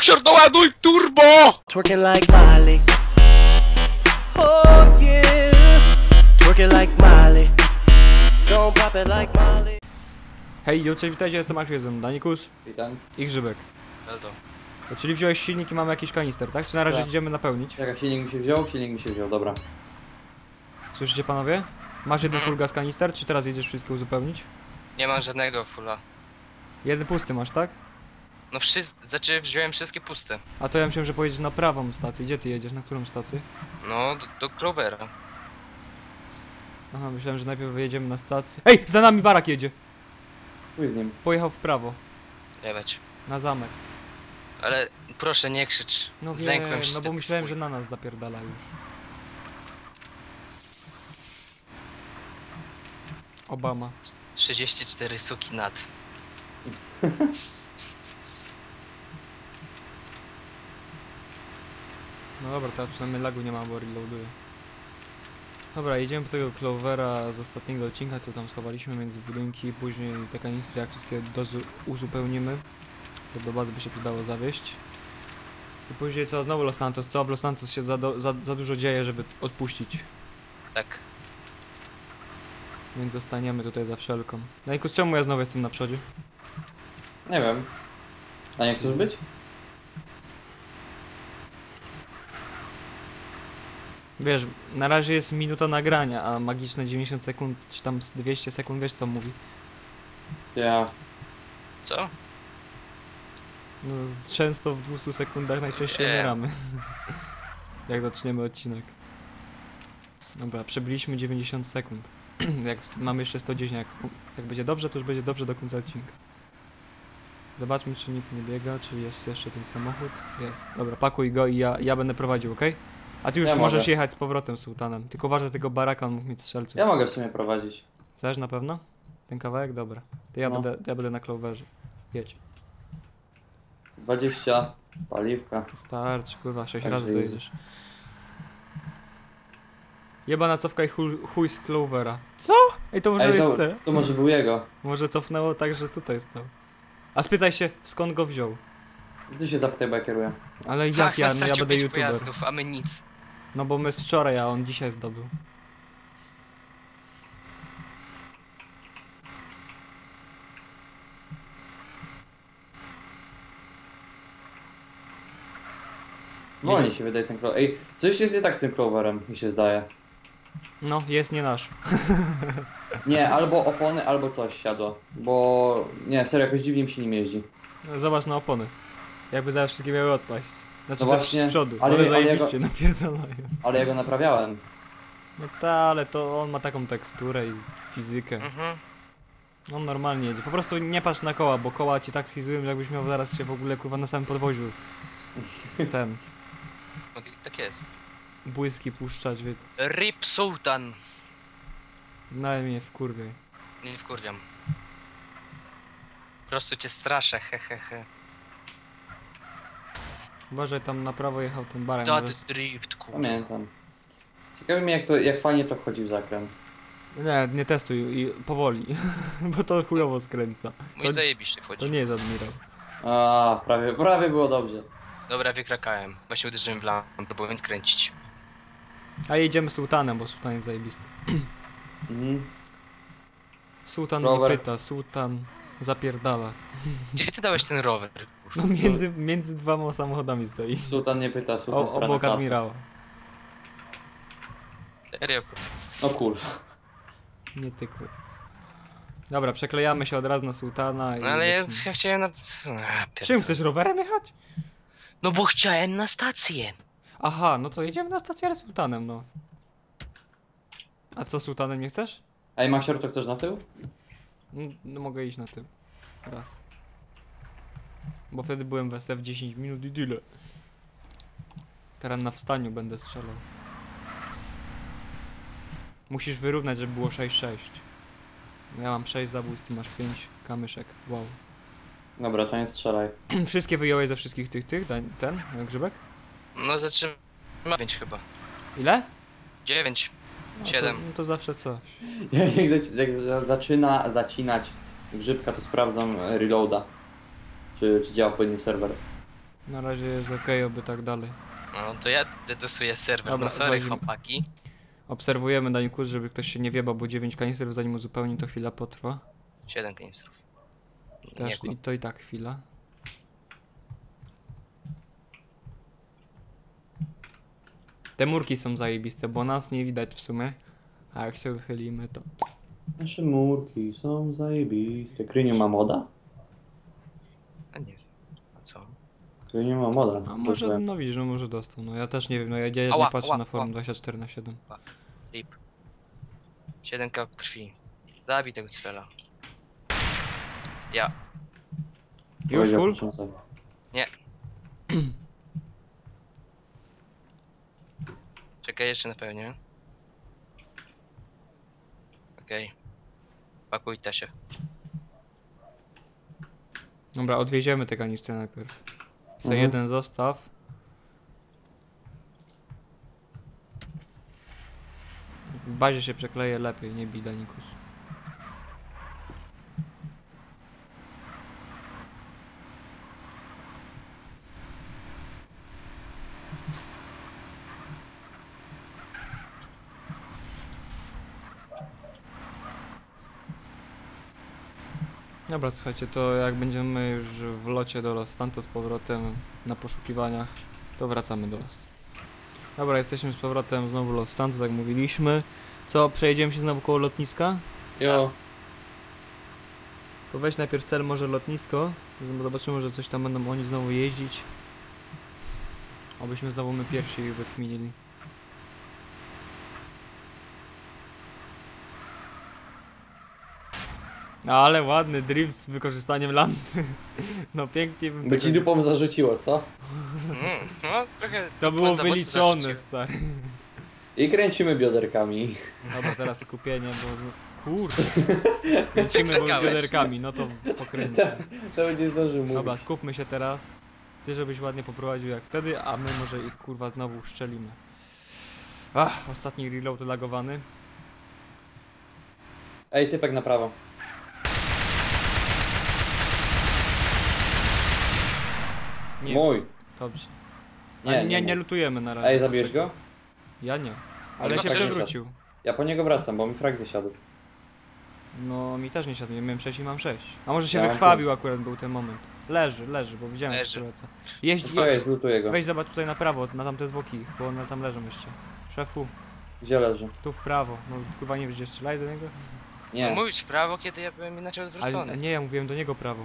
Maxior, doładuj turbo! Twerking like Miley. Oh yeah. Twerking like Miley. Don't pop it like Miley. Hej, cześć, witajcie, jestem Maxior, jestem Danikus. Witam. I Grzybek. Eldo. Czyli wziąłeś silnik i mamy jakiś kanister, tak? Czy na razie Tak. idziemy napełnić? Czekaj, silnik mi się wziął? Silnik mi się wziął, dobra. Słyszycie panowie? Masz jeden full gas kanister, czy teraz jedziesz wszystko uzupełnić? Nie mam żadnego fulla. Jeden pusty masz, tak? No znaczy wziąłem wszystkie puste. A to ja myślałem, że pojedziesz na prawą stację. Gdzie ty jedziesz? Na którą stację? No, do Clovera. Aha, myślałem, że najpierw wyjedziemy na stację. Ej, za nami barak jedzie! Chuj z nim. Pojechał w prawo, Nie być. na zamek. Ale proszę nie krzycz. No Zlękłem wiem, się. no bo ty myślałem, chuj. że na nas zapierdala już. Obama. 34 suki nad. No dobra, teraz przynajmniej lagu nie ma, bo reloaduję. Dobra, jedziemy po tego Clovera z ostatniego odcinka, co tam schowaliśmy między budynki. Później te kanistry, jak wszystkie uzupełnimy, to do bazy by się przydało zawieźć. I później co? Znowu Los Santos. Co? W Los Santos się za dużo dzieje, żeby odpuścić. Tak. Więc zostaniemy tutaj za wszelką. Danikus, czemu ja znowu jestem na przodzie? Nie wiem. A nie chcesz być? Wiesz, na razie jest minuta nagrania, a magiczne 90 sekund, czy tam z 200 sekund, wiesz co mówi? Ja. Co? No, często w 200 sekundach najczęściej Nie. umieramy. Jak zaczniemy odcinek. Dobra, przebyliśmy 90 sekund. Jak mamy jeszcze 110, jak będzie dobrze, to już będzie dobrze do końca odcinka. Zobaczmy, czy nikt nie biega, czy jest jeszcze ten samochód. Jest. Dobra, pakuj go i ja będę prowadził, ok? A ty już Ja możesz mogę. jechać z powrotem z sułtanem. Tylko uważaj tego baraka, on mógł mieć strzelców. Ja mogę w sumie prowadzić. Chcesz na pewno? Ten kawałek? Dobra. To ja, No. ja będę na Cloverze. Jedź. 20. Paliwka. Starczy, kurwa, 6 Tak, razy że dojedziesz. Jebana cofka i chuj z Clovera. Co? Ej, to może Ej, jest te. to może był jego. Może cofnęło tak, że tutaj stał. A spytaj się, skąd go wziął. Ty się zapytaj, bo ja kieruję. Ale jak ja, no ja będę 5 youtuber. pojazdów, a my nic. No bo my z wczoraj, a on dzisiaj zdobył. Wolniej się wydaje ten Clover. Ej, coś jest nie tak z tym Cloverem, mi się zdaje. No, jest nie nasz. Nie, albo opony, albo coś siadło. Bo... Nie, serio, jakoś dziwnie mi się nim jeździ. Zobacz na opony. Jakby zaraz wszystkie miały odpaść. Znaczy No tak właśnie, z przodu. ale- Ale ale zajebiście napierdalają. Ale ja go naprawiałem. No ta, ale to on ma taką teksturę i fizykę. Mhm. On normalnie jedzie. Po prostu nie patrz na koła, bo koła cię tak schizują, jakbyś miał zaraz się w ogóle kurwa na samym podwoziu ten No, tak jest. błyski puszczać, więc RIP Sultan. nawet mnie wkurwiej. Nie wkurwiam. Po prostu cię straszę, hehehe. Uważaj, tam na prawo jechał ten baran. Dad może- drift, kurwa. Pamiętam. Ciekawi mnie jak fajnie to wchodzi w zakręt. Nie testuj i powoli, bo to chujowo skręca. Mój zajebiście wchodzi. To nie jest admirał. A, prawie było dobrze. Dobra, wykrakałem. Właśnie uderzyłem w lampę, próbując kręcić. A jedziemy sułtanem, bo sułtan jest zajebisty. Mhm. Sułtan Rower. nie pyta, sułtan zapierdala. Gdzie ty dałeś ten rower? No między dwoma samochodami stoi. Sultan nie pyta, Sultan sra na Obok klatę. admirała. Serio? No kurwa. Nie tykły. Dobra, przeklejamy się od razu na sułtana i No ale lecimy. ja chciałem na... Czym chcesz rowerem jechać? No bo chciałem na stację. Aha, no to jedziemy na stację, ale sułtanem, no. A co, sułtanem nie chcesz? Ej, Maxior, to chcesz na tył? No mogę iść na tym. Raz. Bo wtedy byłem w SF 10 minut i tyle. Teraz na wstaniu będę strzelał. Musisz wyrównać, żeby było 6-6. Ja mam 6 zabójstw, ty masz 5 kamyszek. Wow. Dobra, to nie strzelaj. Wszystkie wyjąłeś ze wszystkich ten, Grzybek? No zaczynamy 9 chyba. Ile? 9. No 7. No to zawsze coś. Jak zaczyna zacinać grzybka, to sprawdzam reloada. Czy działa odpowiedni serwer. Na razie jest ok, oby tak dalej. No to ja dedosuję serwer. Dobra, No sorry zadzimy. chłopaki. Obserwujemy Danikus, żeby ktoś się nie wiebał, bo 9 kanistrów zanim uzupełni to chwila potrwa. 7 kanistrów. Nie Też, kłam. i to i tak chwila. Te murki są zajebiste, bo nas nie widać w sumie. A jak się wychylimy to... Nasze murki są zajebiste. Kryniu ma moda? A nie wiem. A co? Kryniu ma moda. A może, no widzisz, no może dostał. No ja też nie wiem, no ja Ała, nie patrzę ała, na forum ała. 24/7. Rip. 7 kap krwi. Zabij tego cfela. Ja. Już full? Czekaj, jeszcze napełnię. Okej. Pakujcie się. Dobra, odwieziemy te kanistry najpierw. Se Mhm. jeden zostaw. W bazie się przekleje lepiej, nie bij Danikus. Dobra, słuchajcie, to jak będziemy już w locie do Los Santos z powrotem na poszukiwaniach, to wracamy do Was. Dobra, jesteśmy z powrotem znowu w Los Santos, jak mówiliśmy. Co, przejedziemy się znowu koło lotniska? Jo. To weź najpierw cel może lotnisko, zobaczymy, że coś tam będą oni znowu jeździć. Obyśmy znowu my pierwsi wykminili. Ale ładny drift z wykorzystaniem lampy. No pięknie bym By ci tego... dupą zarzuciło, co? No trochę... To było za mocno wyliczone, zarzuciłem. stary. I kręcimy bioderkami. Dobra, teraz skupienie, bo... Kurde. Kręcimy Czekałeś. bioderkami, no to pokręcimy. Nawet nie zdążył mówić. Dobra, skupmy się teraz. Ty, żebyś ładnie poprowadził jak wtedy, a my może ich kurwa znowu uszczelimy. Ach, ostatni reload lagowany. Ej, typek na prawo. Nie, Mój. dobrze. Nie, Nie lutujemy na razie. Ej, zabierz go? Ja nie. Ale Chyba się tak przewrócił. Ja po niego wracam, bo mi frag wysiadł. No, mi też nie siadł, ja miałem 6 i mam 6. A może się Ja mam wykrwawił akurat był ten moment. Leży, bo widziałem Leży. jak się Jeździ, To jest, zlutuję go. weź zobacz tutaj na prawo, na tamte zwłoki, bo one tam leżą jeszcze. Szefu, Gdzie leży? tu w prawo. No kurwa nie wiesz gdzie strzelaj do niego? No Nie. mówisz w prawo, kiedy ja byłem inaczej odwrócony. Ale nie, ja mówiłem do niego prawo.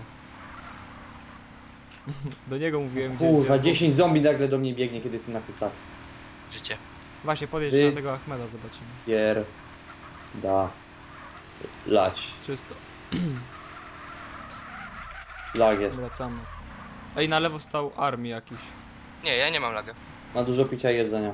Do niego mówiłem gdzie... Kurwa, gdzie 10 zombie nagle do mnie biegnie, kiedy jestem na kucach. Życie. Właśnie, podjedź Wy- na tego Ahmeda, zobaczymy. Pier... Da... Lać. Czysto. Lag jest. Wracamy. Ej, na lewo stał armii jakiś. Nie, ja nie mam laga. Ma dużo picia i jedzenia.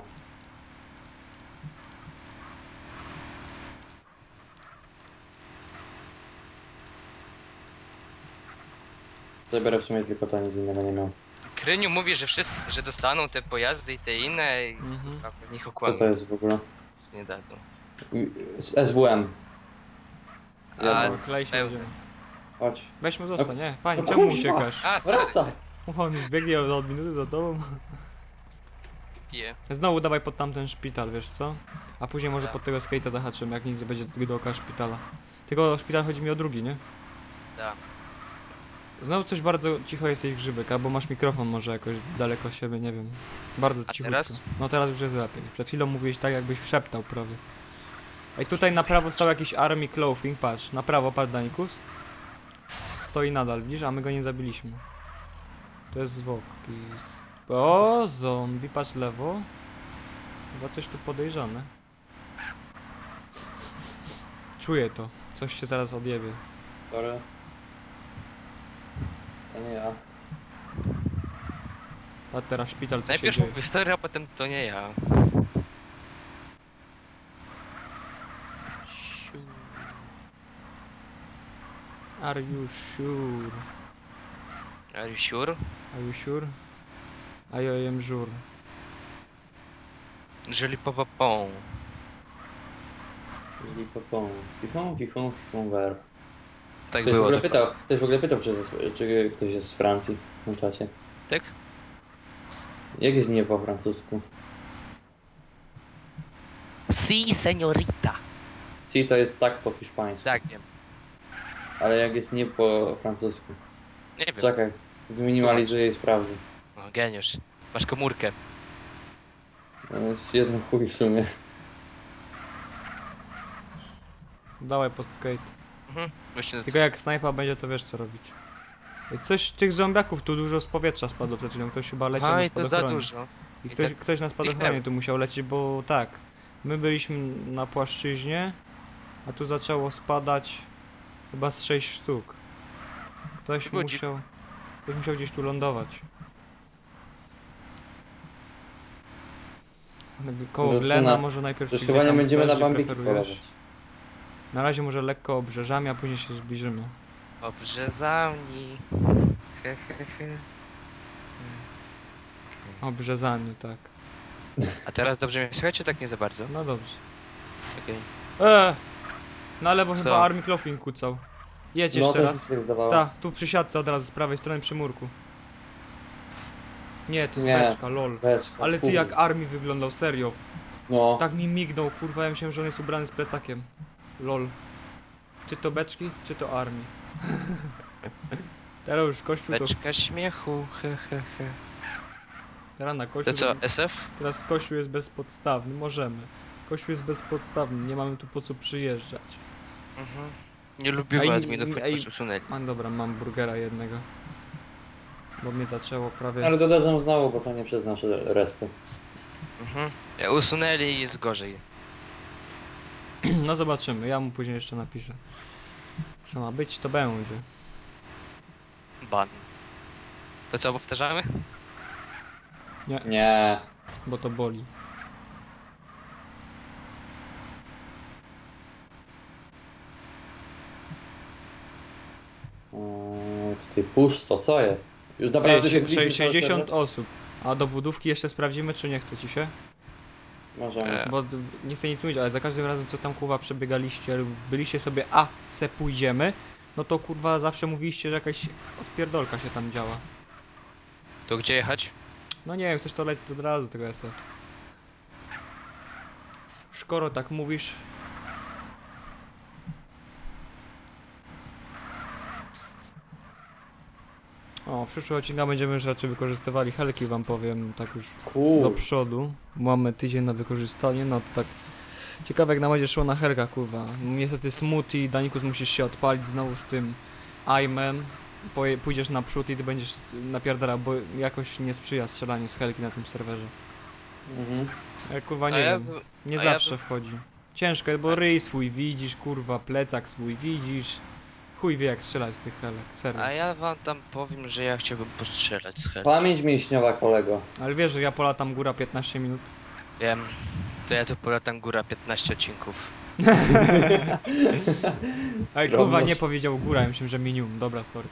Zabiorę w sumie tylko to, nic innego nie miał. Kryniu mówi, że wszystko, że dostaną te pojazdy i te inne i Mhm. pewnie ich Co okłamią. to jest w ogóle? Nie dadzą. Z SWM. A, O, klej się pełny. będziemy. Chodź. Weź mu zostań, nie? Panie, No czemu kurwa. uciekasz? A, sorry, Wracaj! On już biegnie od minuty za tobą. piję. Znowu dawaj pod tamten szpital, wiesz co? A później może Tak. pod tego skate'a zahaczymy, jak nic nie będzie dookoła szpitala. Tylko szpital chodzi mi o drugi, nie? Tak. Znowu coś bardzo cicho jest ich grzybek, albo masz mikrofon może jakoś daleko od siebie, nie wiem. Bardzo A cichutko. teraz? No teraz już jest lepiej. Przed chwilą mówiłeś tak jakbyś szeptał prawie. Ej, tutaj na prawo stał jakiś army clothing, patrz. Na prawo padł Danikus. Stoi nadal, widzisz? A my go nie zabiliśmy. To jest zwłoki. O, zombie, patrz lewo. Chyba coś tu podejrzane. Czuję to. Coś się zaraz odjebie. Sorry. To nie ja. Patrz teraz szpital, co Najpierw się dzieje. mówię sorry, a potem to nie ja. Are you sure? Are you sure? Are you sure? I am sure. Jeżeli popopą. Fifą, ver. Tak Ktoś w było. ogóle dokładnie. pytał, ktoś w ogóle pytał, czy ktoś jest z Francji na czasie. Tak? Jak jest nie po francusku? Si, señorita. Si to jest tak po hiszpańsku. Tak, wiem. Ale jak jest nie po francusku? Nie wiem. Czekaj, zminimalizuję i sprawdzę. No, geniusz. Masz komórkę. No, jest jeden chuj w sumie. Dawaj pod skate. Mhm. Myślę, Tylko jak snajpa będzie, to wiesz co robić. I coś tych zombiaków tu dużo z powietrza spadło przed chwilą. Ktoś chyba leciał a na i to za spadochronie. dużo. I I ktoś, tak ktoś na spadochronie zniknęło. tu musiał lecieć, bo tak. My byliśmy na płaszczyźnie, a tu zaczęło spadać chyba z 6 sztuk. Ktoś Budzik. musiał gdzieś tu lądować. Koło No co Glena na- może najpierw To ci chyba gdzie nie tam będziemy chcesz, na gdzie bambiki preferujesz. polować. Na razie może lekko obrzeżami, a później się zbliżymy. Obrzezani. He, he, he. Obrzezaniu, tak. A teraz dobrze mnie słychać, czy tak nie za bardzo? No dobrze. Okej. Na lewo Co? chyba Army Clothing kucał. Jedź No jeszcze też raz. mi się tak zdawało. Tak, tu przy siatce od razu z prawej strony przy murku. Nie, to jest Nie. beczka, lol. Beczka, Ale ty kurde. jak Army wyglądał, serio. No, Tak mi mignął, kurwa, ja myślałem, że on jest ubrany z plecakiem. Lol. Czy to beczki, czy to Army? Teraz już kościół to... Beczka śmiechu, he, he, he. Teraz na To kościół... co, SF? Teraz kościół jest bezpodstawny, możemy. Kościół jest bezpodstawny, nie mamy tu po co przyjeżdżać. Mhm. Nie lubię Ej, adminów, ej, ponieważ usunęli. A dobra, mam burgera jednego. Bo mnie zaczęło prawie... ale dodadzą znowu, bo to nie przez nasze respy. Mhm. Ja usunęli i jest gorzej. No zobaczymy, ja mu później jeszcze napiszę. Co ma być, to będzie. Ban. To co, powtarzamy? Nie. Bo to boli. Tutaj pusto, co jest? Już naprawdę się Ty, bliżej 60 osób. A do budówki jeszcze sprawdzimy, czy nie chce ci się? Możemy. Bo nie chcę nic mówić, ale za każdym razem co tam kurwa przebiegaliście lub byliście sobie, a se pójdziemy, no to kurwa zawsze mówiliście, że jakaś odpierdolka się tam działa. To gdzie jechać? No nie wiem, chcesz to lecieć od razu tego SF. Skoro tak mówisz. O, w przyszłym odcinku będziemy już raczej wykorzystywali helki, wam powiem, tak już do Cool. przodu. Mamy tydzień na wykorzystanie, no to tak. Ciekawe jak nam będzie szło na helkach, kurwa. Niestety smoothie, Danikus musisz się odpalić znowu z tym aimem. Pójdziesz naprzód i ty będziesz napierdala, bo jakoś nie sprzyja strzelanie z helki na tym serwerze. Mhm. Kurwa A nie ja wiem, bym- nie a ja zawsze wchodzi. Ciężko jest, bo ryj swój widzisz, kurwa, plecak swój widzisz. Chuj wie jak strzelać z tych helek, serio. A ja wam tam powiem, że ja chciałbym postrzelać z heli. Pamięć mięśniowa, kolego. Ale wiesz, że ja polatam góra 15 minut. Wiem. To ja tu polatam góra 15 odcinków. Ale kurwa Skromność. nie powiedział góra, ja myślałem, że minimum, dobra, sorry.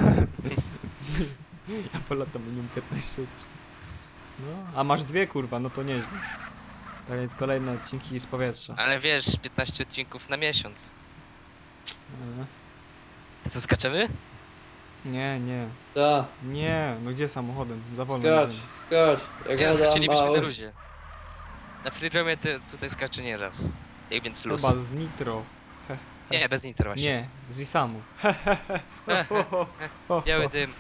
Ja polatam minimum 15 odcinków. No, a masz dwie kurwa, no to nieźle. Tak więc kolejne odcinki z powietrza. Ale wiesz, 15 odcinków na miesiąc. E, To co, skaczemy? Nie, nie, Tak, nie, no gdzie samochodem? Za wolno skacz, jedziemy. skacz. Jak Ja ja skaczylibyśmy dam na mało. luzie. Na freeromie tutaj skacze nie raz. Jak więc luz. Chyba z nitro. Nie, bez nitro właśnie. Nie, z Isamu. Biały dym.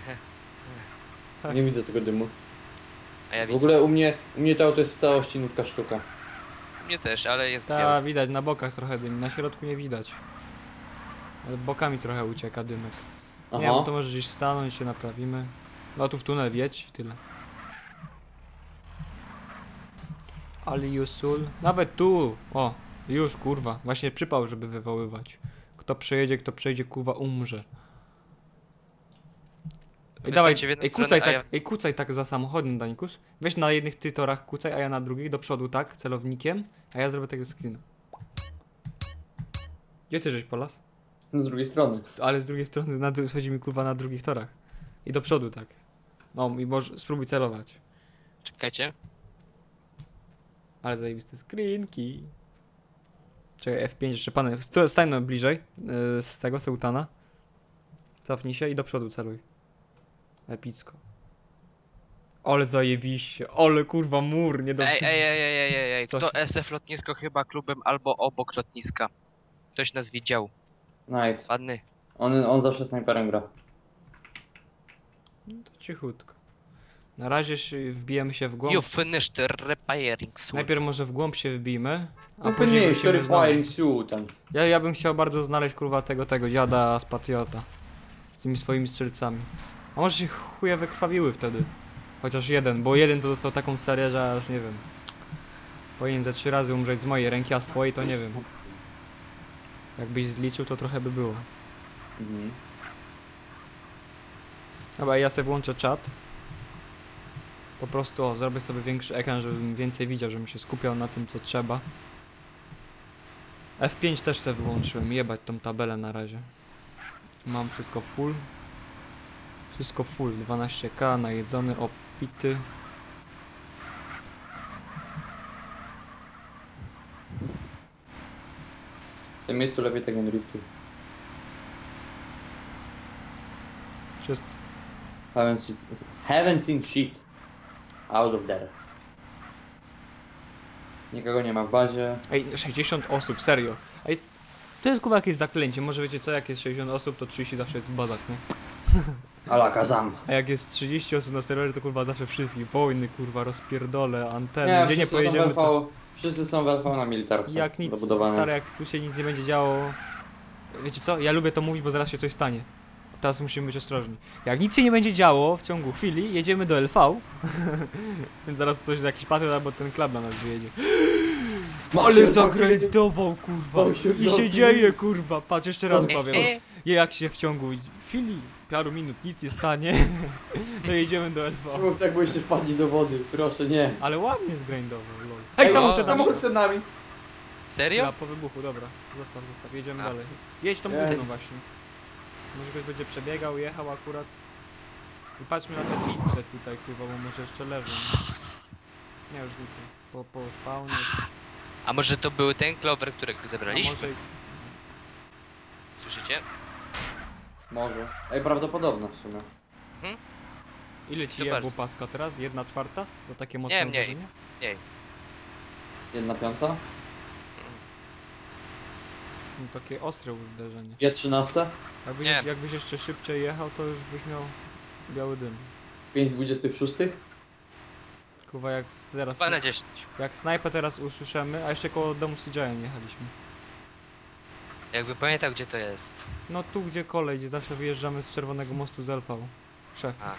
Nie widzę tego dymu. A ja W widzę. ogóle u mnie to auto jest w całości nówka sztuka. Mnie też, ale jest Ta, biały. widać, na bokach trochę dym, na środku nie widać. Ale bokami trochę ucieka dymek. Aha. Nie, bo to możesz gdzieś stanąć, się naprawimy. No tu w tunel wjedź i tyle. Ali Yusul. Nawet tu! O, już kurwa. Właśnie przypał, żeby wywoływać. Kto przejdzie, kurwa umrze. Ej, dawaj, Wystarczy w jedną ej, stronę, kucaj a tak, ja- ej, kucaj tak za samochodem, Danikus. Weź na jednych ty torach kucaj, a ja na drugich, do przodu tak, celownikiem. A ja zrobię tego screena. Gdzie ty żeś polas? Z drugiej strony. Ale z drugiej strony schodzi mi kurwa na drugich torach. I do przodu tak. No i może spróbuj celować. Czekajcie. Ale zajebiste screenki. Czekaj, F5 jeszcze pan. Stań no bliżej z tego Seutana. Cofnij się i do przodu celuj. Epicko. Ale zajebiście, ale kurwa mur, nie Ej, dobrze. ej, Co kto się- SF lotnisko chyba klubem albo obok lotniska. Ktoś nas widział. Night. Ładny. On zawsze snajperem gra. No to cichutko. Na razie wbijemy się w głąb. You finished the repairing suit. Najpierw może w głąb się wbijmy, a No później nie, wrócimy znowu. firing suit tam. Ja bym chciał bardzo znaleźć kurwa tego dziada z Patriota. Z tymi swoimi strzelcami. A może się chuje wykrwawiły wtedy. Chociaż jeden, bo jeden to dostał taką serię, że aż nie wiem. Powinien ze 3 razy umrzeć z mojej ręki, a z twojej to nie wiem. Jakbyś zliczył, to trochę by było. Mhm. Dobra, ja sobie włączę czat. Po prostu zrobię sobie większy ekran, żebym więcej widział, żebym się skupiał na tym, co trzeba. F5 też sobie wyłączyłem, jebać tą tabelę na razie. Mam wszystko full. Wszystko full, 12K, najedzony, opity. W tym miejscu lepiej tego nie driftuj. Wszystko. Haven't seen shit. Out of there. Nikogo nie ma w bazie. Ej, 60 osób, serio. Ej, to jest kurwa jakieś zaklęcie, może wiecie co, jak jest 60 osób, to 30 zawsze jest w bazach, nie? Ala Kazam. A jak jest 30 osób na serwerze, to kurwa zawsze wszystkich. Wojny, kurwa, rozpierdole, anteny, Nie, gdzie nie wszyscy są w pojedziemy LV, to... wszyscy są w LV na militarce. Jak nic, zabudowane. stary, jak tu się nic nie będzie działo... Wiecie co, ja lubię to mówić, bo zaraz się coś stanie. Teraz musimy być ostrożni. Jak nic się nie będzie działo w ciągu chwili, jedziemy do LV. Więc zaraz coś, jakiś patriot albo ten klub na nas wyjedzie. Ale zagrajdował, kurwa. I się dzieje, kurwa. Patrz, jeszcze raz powiem. Jak się w ciągu chwili, paru minut nic nie stanie, to jedziemy do LV. Mów tak, bo jeszcze wpadli do wody. Proszę, nie. Ale ładnie zgrindował, lol. Ej, o, samochód przed nami. Serio? po wybuchu, dobra. Zostaw, jedziemy A. dalej. Jedź tą Ej. budową właśnie. Może ktoś będzie przebiegał, jechał akurat. I patrzmy na te pizze tutaj, kurwa, bo może jeszcze leżą. Nie, już tylko po spawnie. A może to był ten Clover, którego A zebraliśmy? może... Słyszycie? Może. Ej, prawdopodobne w sumie. Ile ci To jebło bardzo. paska teraz? 1/4? Za takie mocne Nie, mniej. uderzenie? Jej. 1/5? No, takie ostre uderzenie. 2/13? Nie. Jakbyś jeszcze szybciej jechał, to już byś miał biały dym. 5/26? Kurwa, jak teraz... 2 na 10. Jak snajpę teraz usłyszymy, a jeszcze koło domu CJ nie jechaliśmy. Jakby pamiętał, gdzie to jest. No tu gdzie kolej, gdzie zawsze wyjeżdżamy z Czerwonego Mostu z LV. Szef. A.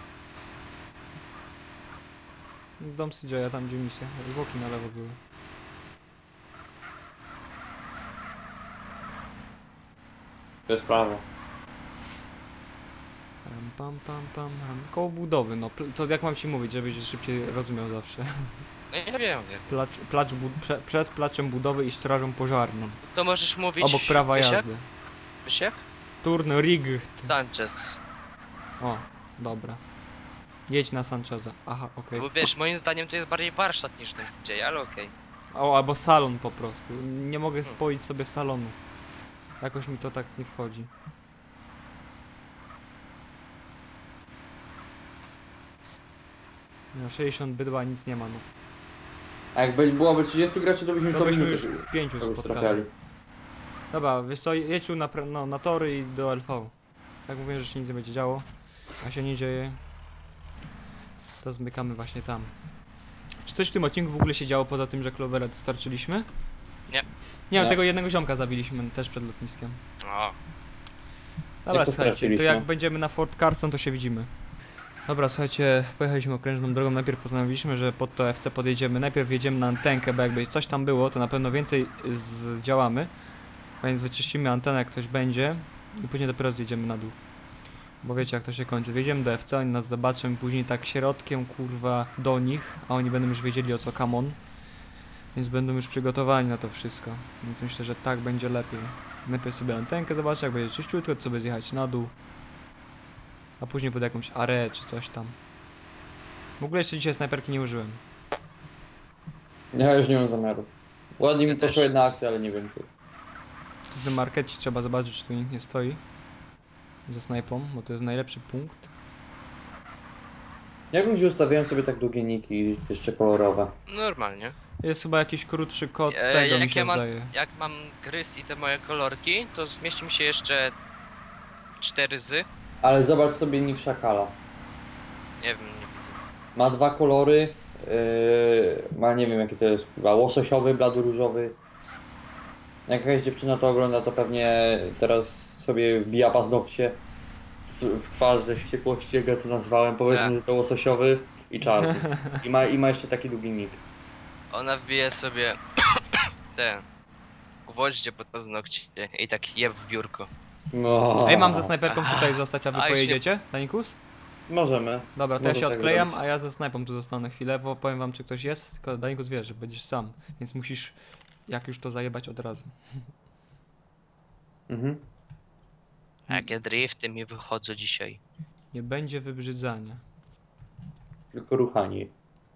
Dom CJ, tam gdzie misja. Zwłoki na lewo były. To jest prawo. Pam. Koło budowy, no. To jak mam ci mówić, żebyś szybciej rozumiał zawsze. No nie wiem. Przed placzem budowy i strażą pożarną. To możesz mówić... Obok prawa wiesz jak? jazdy. Wiesz jak? Turn Richt. Sanchez. O, dobra. Jedź na Sancheza. Aha, okej. Bo wiesz, moim zdaniem to jest bardziej warsztat niż ten CJ, ale okej. O, albo salon po prostu. Nie mogę spoić sobie salonu. Jakoś mi to tak nie wchodzi. No 60 bydła, nic nie ma, no. A jakby byłoby 30 graczy, to byśmy To co byśmy minutę już 5 kogoś spotkali. trafiali. Dobra, wiesz co, jedź tu na tory i do LV. Tak mówię, że się nic nie będzie działo, a się nie dzieje. To zmykamy właśnie tam. Czy coś w tym odcinku w ogóle się działo poza tym, że Clovera dostarczyliśmy? Nie. Nie, Nie. tego jednego ziomka zabiliśmy też przed lotniskiem. O, Dobra, to słuchajcie, to straciliśmy? jak będziemy na Fort Carson, to się widzimy. Dobra, słuchajcie, pojechaliśmy okrężną drogą, najpierw postanowiliśmy, że pod to FC podjedziemy, najpierw jedziemy na antenkę, bo jakby coś tam było, to na pewno więcej zdziałamy. Więc wyczyścimy antenę, jak coś będzie i później dopiero zjedziemy na dół. Bo wiecie jak to się kończy, wjedziemy do FC, oni nas zobaczą, później tak środkiem, kurwa, do nich, a oni będą już wiedzieli o co come on. Więc będą już przygotowani na to wszystko, więc myślę, że tak będzie lepiej. Najpierw sobie antenkę zobaczę, jak będzie czyściutko, to sobie zjechać na dół. A później pod jakąś areę czy coś tam. W ogóle jeszcze dzisiaj snajperki nie użyłem. Ja już nie mam zamiaru. Ładnie mi Ja też. poszła jedna akcja, ale nie więcej. W tym markecie trzeba zobaczyć, czy tu nikt nie stoi. Ze snajpą, bo to jest najlepszy punkt. Jak ludzie ustawiają sobie tak długie niki, jeszcze kolorowe? Normalnie. Jest chyba jakiś krótszy kod z tego, mi Jak się ja mam, zdaje. jak mam gryz i te moje kolorki, to zmieści mi się jeszcze 4 z. Ale zobacz sobie nick szakala. Nie wiem, nie widzę. Ma 2 kolory. Ma nie wiem jaki to jest, chyba łososiowy, bladoróżowy. Jak jakaś dziewczyna to ogląda, to pewnie teraz sobie wbija paznokcie w twarz ze wściekłości, jak ja to nazwałem. Powiedzmy, Tak. że to łososiowy i czarny. I ma jeszcze taki długi nick. Ona wbije sobie te gwoździe pod paznokcie i tak je w biurko. No. Ej, mam ze snajperką tutaj zostać, a wy A, pojedziecie, Danikus? Możemy. Dobra, to ja Możesz się tak odklejam, zrobić. a ja ze snajpą tu zostanę chwilę, bo powiem wam, czy ktoś jest, tylko Danikus wiesz, że będziesz sam, więc musisz, jak już to zajebać od razu. Mhm. Jakie drifty mi wychodzą dzisiaj. Nie będzie wybrzydzania. Tylko ruchani.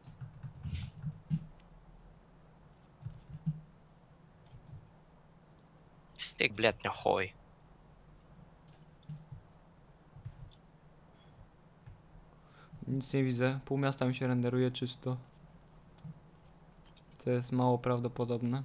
Ty blядь, хой. Nic nie widzę, pół miasta mi się renderuje czysto. Co jest mało prawdopodobne.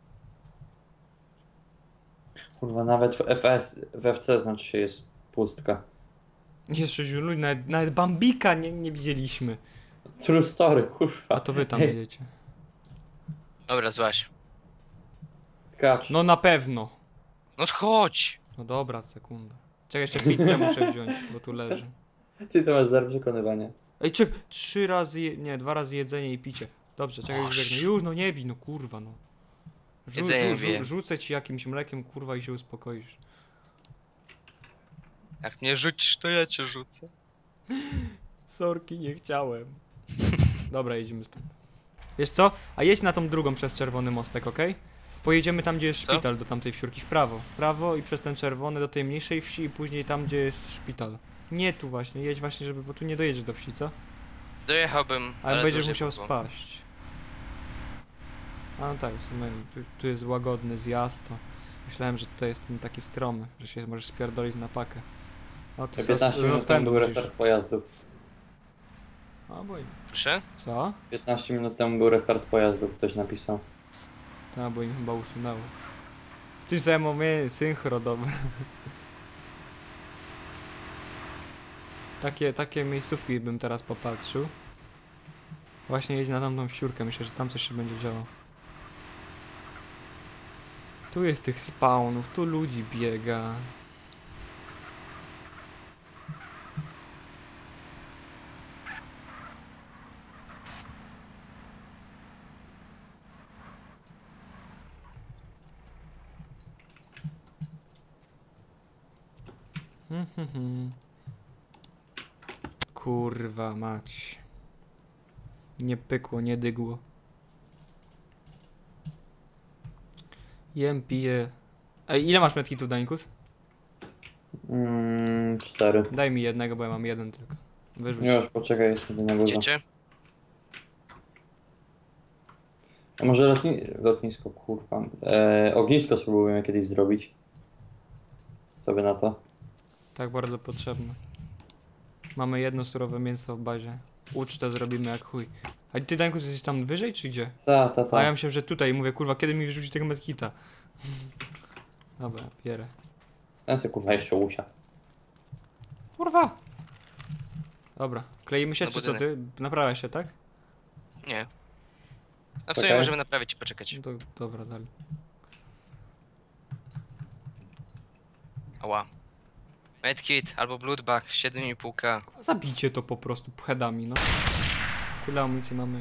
Kurwa, nawet w FC znaczy się jest pustka. Jest 6 ludzi, nawet Bambika nie widzieliśmy. True story, kurwa. A to wy tam jedziecie. Dobra, złaś. Skacz. No na pewno. No chodź! No dobra, sekunda. Czekaj, jeszcze pizzę muszę wziąć, bo tu leży. Ty to masz dar przekonywania. Ej, czek, 3 razy, nie, 2 razy jedzenie i picie. Dobrze, czekaj, już biegnę. Już, no nie bij, no kurwa, no. Jedzenie bije. Rzucę ci jakimś mlekiem, kurwa, i się uspokoisz. Jak mnie rzucisz, to ja cię rzucę. Sorki, nie chciałem. Dobra, jedziemy stąd. Wiesz co? A jedź na tą drugą przez czerwony mostek, okej? Pojedziemy tam, gdzie jest Co? szpital, do tamtej wsiórki, w prawo. W prawo i przez ten czerwony do tej mniejszej wsi i później tam, gdzie jest szpital. Nie tu właśnie, jedź właśnie, żeby, bo tu nie dojedziesz do wsi, co? Dojechałbym, Ale będziesz dłużej musiał było. spaść. A no tak, w sumie tu jest łagodny zjazd, to myślałem, że tutaj jest ten taki stromy, że się możesz spierdolić na pakę. A ty 15 minut temu był restart pojazdu. A boj. Proszę? Co? 15 minut temu był restart pojazdu, ktoś napisał. To bo im chyba usunęło. W tym samym momencie synchro dobre. Takie miejscówki bym teraz popatrzył. Właśnie jedź na tamtą wsiórkę, myślę, że tam coś się będzie działo. Tu jest tych spawnów, tu ludzi biega. Kurwa mać. Nie pykło, nie dygło. Jem, piję. Ej, ile masz metki tu, Danikus? 4. Daj mi jednego, bo ja mam jeden tylko. Wyrzuć. Już, poczekaj, jestem na górze. Idziecie? A może lotnisko, kurwa. Ognisko spróbujemy kiedyś zrobić. Co by na to? Tak bardzo potrzebne. Mamy jedno surowe mięso w bazie. Ucztę zrobimy jak chuj. A ty, Danikus, jesteś tam wyżej, czy gdzie? Ta. A ja myślałem, że tutaj. Mówię, kurwa, kiedy mi wyrzuci tego medkita? Dobra, pierę. Ten se kurwa jeszcze usia. Kurwa! Dobra, kleimy się, Na czy co ty? Naprawia się, tak? Nie. A w sumie Czekaj. możemy naprawić i poczekać. No to dobra, dalej. Ała. Medkit albo Bloodbag 7,5k. Zabijcie to po prostu pchedami, no. Tyle amunicji mamy.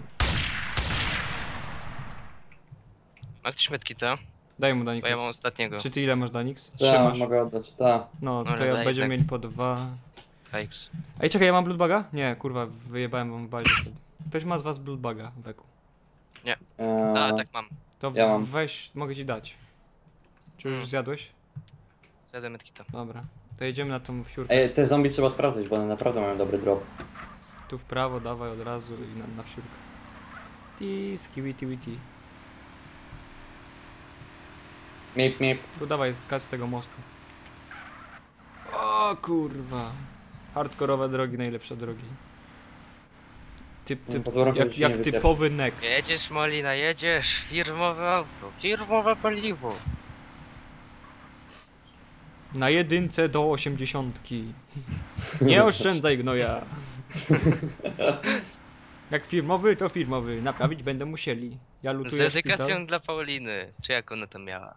Ma ktoś medkita? Daj mu, Bo Danikus. ja mam ostatniego. Czy ty ile masz, Danix? Ta, Trzymasz. mogę oddać, ta. No, to Dobra, ja daj, będziemy tak. mieli po 2. Hikes. Ej, czekaj, ja mam bloodbaga? Nie, kurwa, wyjebałem wam w bazie wtedy. Ktoś ma z was bloodbaga, Beku. A, tak mam. To Ja mam. weź, mogę ci dać. Czy już zjadłeś? Zjadłem medkita. Dobra. To jedziemy na tą wsiórkę. Ej, te zombie trzeba sprawdzać, bo one naprawdę mają dobry drop. Tu w prawo, dawaj od razu i na wsiórkę. Ti, skiwiti witi. Miep. Tu dawaj, skacz z tego mostu. O kurwa. Hardkorowe drogi, najlepsze drogi. Pod warunkiem, że się jak nie wycieczy. typowy Next. Jedziesz, Molina, jedziesz. Firmowe auto, firmowe paliwo. Na jedynce do 80. Nie oszczędzaj gnoja. Jak firmowy, to firmowy. Naprawić będą musieli. Ja Z lutuję dedykacją szpital. dla Pauliny. Czy jak ona to miała?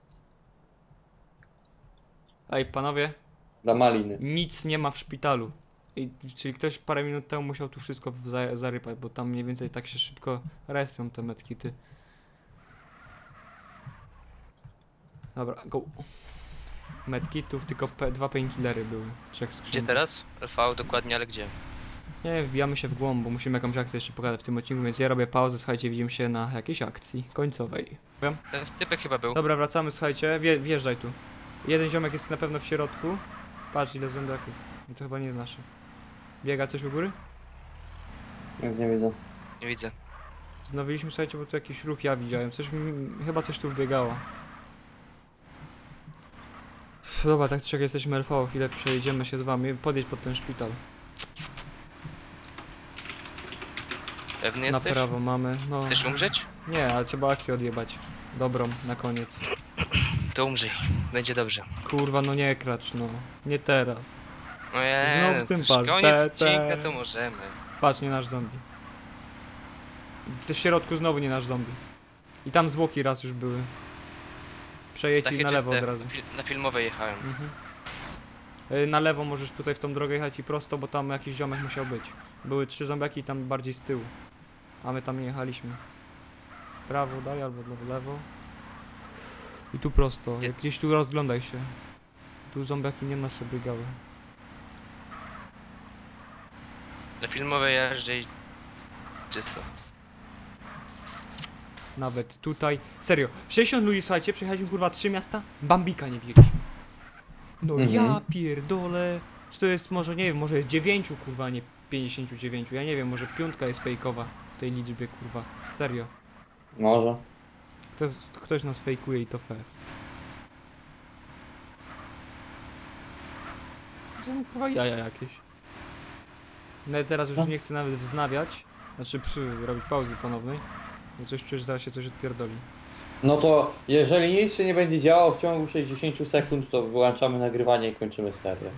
Ej, panowie, Dla maliny. nic nie ma w szpitalu. Czyli ktoś parę minut temu musiał tu wszystko zarypać, bo tam mniej więcej tak się szybko respią te medkity. Dobra, go. Medkitów tylko dwa painkillery były w 3 Gdzie skrzynkach. teraz? LV dokładnie, ale gdzie? Nie, wbijamy się w głąb, bo musimy jakąś akcję jeszcze pokazać w tym odcinku, więc ja robię pauzę, słuchajcie, widzimy się na jakiejś akcji końcowej. Ten typek chyba był. Dobra, wracamy, słuchajcie, wjeżdżaj tu. Jeden ziomek jest na pewno w środku. Patrz ile zombiaków. I to chyba nie jest nasze. Biega coś u góry? Więc nie widzę. Nie widzę. Znowiliśmy, słuchajcie, bo tu jakiś ruch ja widziałem. Chyba coś tu biegało. Dobra, tak czy jak jesteśmy LV, chwilę przejedziemy się z wami. Podjedź pod ten szpital. Pewny Na jesteś? prawo mamy. No. Chcesz umrzeć? Nie, ale trzeba akcję odjebać. Dobrą, na koniec. To umrzyj. Będzie dobrze. Kurwa, no nie kracz, no. Nie teraz. Ojej, Znowu z tym już patrz. koniec Te. odcinka to możemy. Patrz, nie nasz zombie. W środku znowu nie nasz zombie. I tam zwłoki raz już były. Przejedź Takie i na lewo od czyste. razu. Na filmowej jechałem. Mhm. Na lewo możesz tutaj w tą drogę jechać i prosto, bo tam jakiś ziomek musiał być. Były 3 zombiaki tam bardziej z tyłu. A my tam nie jechaliśmy. Prawo daj albo lewo. I tu prosto. Gdzie? Gdzieś tu rozglądaj się. Tu zombiaki nie na sobie biegały. Na filmowej jeżdżę i czysto. Nawet tutaj. Serio. 60 ludzi, słuchajcie, przejechaliśmy kurwa 3 miasta. Bambika nie widzieliśmy. No ja pierdolę. Czy to jest może, nie wiem, może jest 9 kurwa, a nie 59. Ja nie wiem, może 5 jest fejkowa w tej liczbie kurwa. Serio. Może. Ktoś nas fejkuje i to fest. To są kurwa jaja jakieś. No teraz już nie chcę nawet wznawiać. Znaczy robić pauzy ponownej. Bo coś przecież zaraz się coś odpierdoli. No to jeżeli nic się nie będzie działo w ciągu 60 sekund, to wyłączamy nagrywanie i kończymy serię.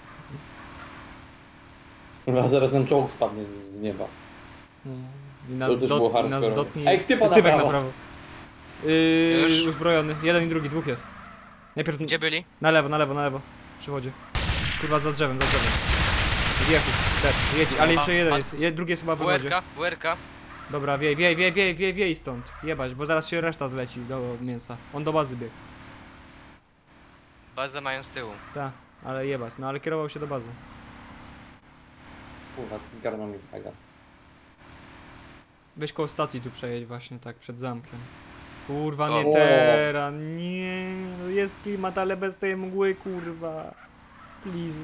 A zaraz nam czołg spadnie z nieba. No. I To też było i nas hardcore. dotnie. Ej, typa na typek prawo. na prawo. Już? Uzbrojony. Jeden i drugi, dwóch jest. Najpierw Gdzie byli? na lewo. Przychodzie. Kurwa za drzewem. Wjechał. Jedź, ale jeszcze jeden jest. Drugi jest chyba w wodzie. WRK. Dobra, wiej stąd. Jebać, bo zaraz się reszta zleci do mięsa. On do bazy biegł. Bazę mają z tyłu. Tak, ale jebać. No ale kierował się do bazy. Kurwa, zgarnął mi fraga. Weź koło stacji tu przejedź właśnie, tak, przed zamkiem. Kurwa, O. nie teraz, nie. No jest klimat, ale bez tej mgły, kurwa. Please.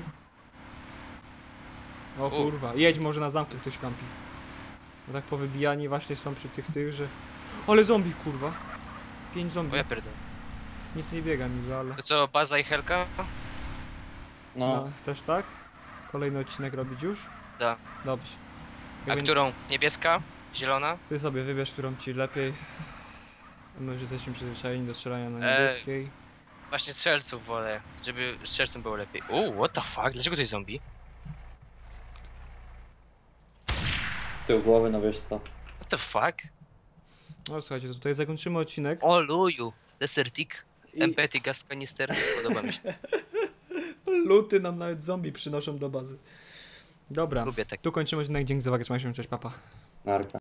O kurwa, jedź może na zamku ktoś kampi. Bo tak powybijani właśnie są przy tych, że... Ale zombie, kurwa. 5 zombie. O ja pierdolę. Nic nie biega mi, ale... To co, baza i helka? No, No. chcesz tak? Kolejny odcinek robić już? Da. Dobrze. A Więc którą? Niebieska? Zielona? Ty sobie wybierz, którą ci lepiej. My już jesteśmy przyzwyczajeni do strzelania na Ej. niebieskiej. Właśnie strzelców wolę, żeby strzelcom było lepiej. What the fuck? Dlaczego to jest zombie? Tył głowy, no wiesz co. What the fuck? No słuchajcie, to tutaj zakończymy odcinek. O luju! Desertic. I Empathy gas canister. Podoba mi się. luty nam nawet zombie przynoszą do bazy. Dobra, Lubię takie. tu kończymy odcinek. Dzięki za uwagę, trzymajcie się, cześć, papa. Narka.